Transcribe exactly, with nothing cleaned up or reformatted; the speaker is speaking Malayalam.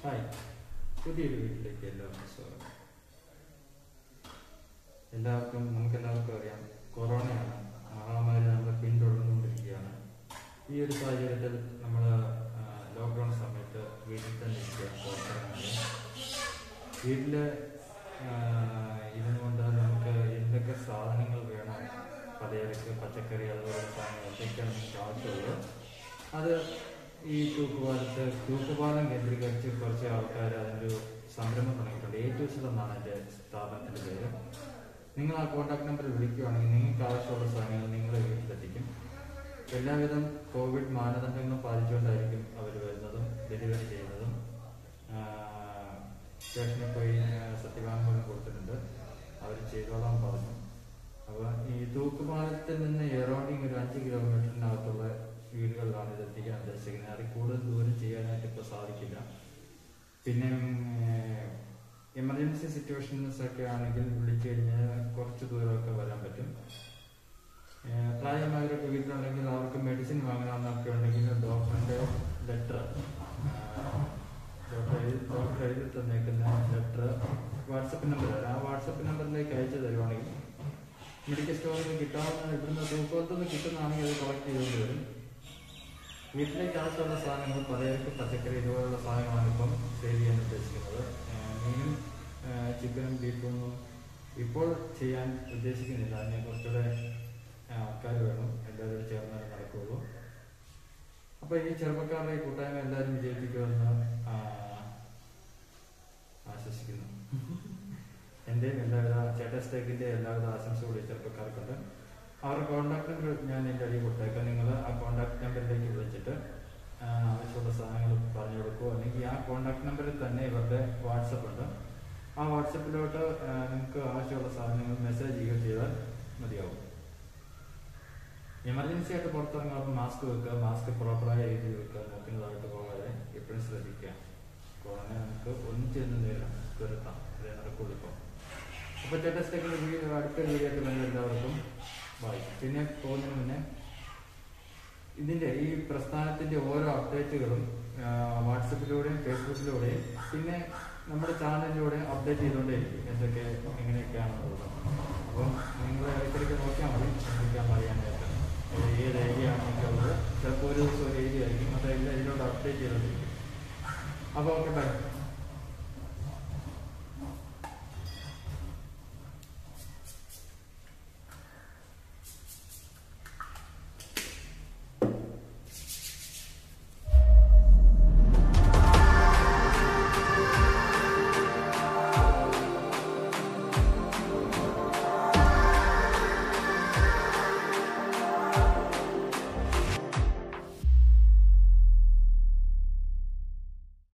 ഹായ്, പുതിയൊരു വീട്ടിലേക്ക് എല്ലാവർക്കും സ്വാഗതം. എല്ലാവർക്കും നമുക്കെല്ലാവർക്കും അറിയാം, കൊറോണയാണ് മഹാമാരി നമ്മളെ പിന്തുടർന്നുകൊണ്ടിരിക്കുകയാണ്. ഈ ഒരു സാഹചര്യത്തിൽ നമ്മൾ ലോക്ക്ഡൗൺ സമയത്ത് വീട്ടിൽ തന്നെ ഇരിക്കുക, പുറത്തിറങ്ങുന്നത്. വീട്ടിൽ ഇരുന്നുകൊണ്ട് നമുക്ക് എന്തൊക്കെ സാധനങ്ങൾ വേണം, പലചരക്ക്, പച്ചക്കറി, അതുപോലെ സാധനങ്ങൾ എന്തൊക്കെയാണ് നമുക്ക് ആവശ്യമുള്ളത്, അത് ഈ തൂക്കുപാലത്ത് തൂക്കുപാലം കേന്ദ്രീകരിച്ച് കുറച്ച് ആൾക്കാർ അതിൻ്റെ ഒരു സംരംഭം തുടങ്ങിയിട്ടുണ്ട്. എ ടു സെഡ് എന്നാണ് എൻ്റെ സ്ഥാപനത്തിൻ്റെ പേര്. നിങ്ങൾ ആ കോൺടാക്ട് നമ്പറിൽ വിളിക്കുകയാണെങ്കിൽ നിങ്ങൾക്ക് ആവശ്യമുള്ള സാധനങ്ങൾ നിങ്ങളുടെ വീട്ടിലെത്തിക്കും. എല്ലാവിധം കോവിഡ് മാനദണ്ഡങ്ങളും പാലിച്ചുകൊണ്ടായിരിക്കും അവർ വരുന്നതും ഡെലിവറി ചെയ്യുന്നതും. സ്റ്റേഷനിൽ പോയി സത്യവാങ്മൂലം കൊടുത്തിട്ടുണ്ട്, അവർ ചെയ്തോളാൻ പറഞ്ഞു. അപ്പോൾ ഈ തൂക്കുപാലത്തിൽ നിന്ന് എറൗണ്ടിങ് ഒരു അഞ്ച് കിലോമീറ്ററിനകത്തുള്ള വീടുകളിലാണ് ഇത് എത്തിക്കാൻ ഉദ്ദേശിക്കുന്നത്. അതിൽ കൂടുതൽ ദൂരം ചെയ്യാനായിട്ട് ഇപ്പോൾ സാധിക്കില്ല. പിന്നെ എമർജൻസി സിറ്റുവേഷൻസ് ഒക്കെ ആണെങ്കിൽ വിളിച്ചു കഴിഞ്ഞാൽ കുറച്ച് ദൂരമൊക്കെ വരാൻ പറ്റും. പ്രായമായവരൊക്കെ വീട്ടിലുണ്ടെങ്കിൽ അവർക്ക് മെഡിസിൻ വാങ്ങണമെന്നൊക്കെ ഉണ്ടെങ്കിൽ ഡോക്ടറിൻ്റെ ലെറ്റർ ഡോക്ടർ എഴുതി ഡോക്ടർ എഴുതി തന്നേക്കുന്ന ലെറ്റർ വാട്സപ്പ് നമ്പർ ആ വാട്സപ്പ് നമ്പറിലേക്ക് അയച്ചു തരുവാണെങ്കിൽ മെഡിക്കൽ സ്റ്റോറിൽ നിന്ന് കിട്ടാവുന്ന ഇവിടുന്ന് തൂക്കത്തുനിന്ന് കിട്ടുന്നതാണെങ്കിൽ അത് കളക്ട് ചെയ്തുകൊണ്ട് വരും. വീട്ടിലേക്ക് ആവശ്യമുള്ള സാധനങ്ങൾ, പലചരക്ക്, പച്ചക്കറി ഇതുപോലുള്ള സാധനങ്ങളാണ് ഇപ്പം സെയിൽ ചെയ്യാൻ ഉദ്ദേശിക്കുന്നത്. മീനും ചിക്കനും ബീഫൊന്നും ഇപ്പോൾ ചെയ്യാൻ ഉദ്ദേശിക്കുന്നില്ല. അതിനെ കുറച്ചുകൂടെ ആൾക്കാർ വേണം, എല്ലാവരും ചേർന്നാലും നടക്കുകയുള്ളൂ. അപ്പോൾ ഈ ചെറുപ്പക്കാരുടെ കൂട്ടായ്മ എല്ലാവരും വിജയിപ്പിക്കുമെന്ന് ആശ്വസിക്കുന്നു. എൻ്റെയും എല്ലാവിധ ചേട്ടസ്റ്റേക്കിൻ്റെ എല്ലാവിധ ആശംസകളും ഈ ചെറുപ്പക്കാർക്കുണ്ട്. അവരുടെ കോൺടാക്ട് നമ്പർ ഞാൻ എൻ്റെ അടിയിൽ കൊടുത്തേക്കാം. നിങ്ങൾ ആ കോൺടാക്ട് നമ്പറിലേക്ക് വിളിച്ചിട്ട് ആവശ്യമുള്ള സാധനങ്ങൾ പറഞ്ഞു കൊടുക്കുമോ, അല്ലെങ്കിൽ ആ കോൺടാക്ട് നമ്പറിൽ തന്നെ ഇവരുടെ വാട്സപ്പ് ഉണ്ട്. ആ വാട്സപ്പിലോട്ട് നിങ്ങൾക്ക് ആവശ്യമുള്ള സാധനങ്ങൾ മെസ്സേജ് ചെയ്യുക ചെയ്താൽ മതിയാവും. എമർജൻസി ആയിട്ട് പുറത്തിറങ്ങുമ്പോൾ മാസ്ക് വെക്കുക, മാസ്ക് പ്രോപ്പറായ രീതിയിൽ വെക്കുക, നോക്കുന്നതായിട്ട് പോകാതെ എപ്പോഴും ശ്രദ്ധിക്കുക. കൊറോണ നമുക്ക് ഒന്നിച്ചു നിന്ന് നേരം തുരത്താം, അതേ നടക്കുള്ളൂ ഇപ്പം. അപ്പോൾ ചേട്ടസ്റ്റേക്കിൻ്റെ വീഡിയോ അടുത്ത വീഡിയോ ആയിട്ട് വേണ്ട എല്ലാവർക്കും ബായ്. പിന്നെ പോകുന്നതിന് മുന്നേ ഇതിൻ്റെ ഈ പ്രസ്ഥാനത്തിൻ്റെ ഓരോ അപ്ഡേറ്റുകളും വാട്സപ്പിലൂടെയും ഫേസ്ബുക്കിലൂടെയും പിന്നെ നമ്മുടെ ചാനലിലൂടെ അപ്ഡേറ്റ് ചെയ്തുകൊണ്ടേയിരിക്കും, എന്തൊക്കെ എങ്ങനെയൊക്കെയാണെന്നുള്ളത്. അപ്പം നിങ്ങൾ ഇടയ്ക്കിടയ്ക്ക് നോക്കിയാൽ മതി എന്തൊക്കെയാണെന്ന് അറിയാനായിട്ട്. ഏത് ഏരിയ ആണെന്നുള്ളത് ചിലപ്പോൾ ഒരു ദിവസം ഒരു ഏരിയ ആയിരിക്കും, അതെല്ലാം ഇതിലൂടെ അപ്ഡേറ്റ് ചെയ്തുകൊണ്ടിരിക്കും. അപ്പോൾ ഓക്കെ, ബൈ.